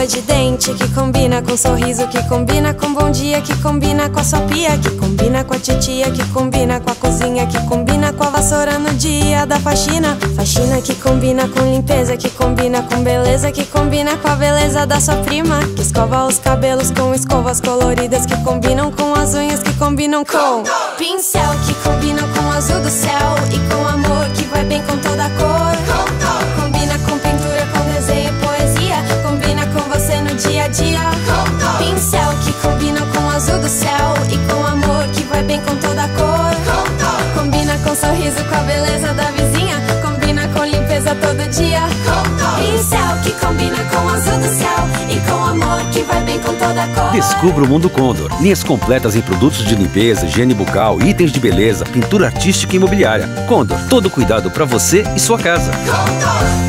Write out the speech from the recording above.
escova de dente, que combina com sorriso, que combina com bom dia, que combina com a sua pia, que combina com a titia, que combina com a cozinha, que combina com a vassoura no dia da faxina. Faxina que combina com limpeza, que combina com beleza, que combina com a beleza da sua prima, que escova os cabelos com escovas coloridas, que combinam com as unhas, que combinam com pincel, que combinam com o azul do céu e com amor, que vai bem com toda a cor. Combina com pintura, com desenho e poesia, combina com você no dia a dia. Pincel que combina com o azul do céu e com amor, que vai bem com toda a cor. Combina com sorriso, com a beleza da vizinha, combina com limpeza todo dia. Pincel que combina com o azul do céu e com amor, que vai bem com toda a cor. Descubra o Mundo Condor. Linhas completas em produtos de limpeza, higiene bucal, itens de beleza, pintura artística e imobiliária. Condor, todo cuidado para você e sua casa.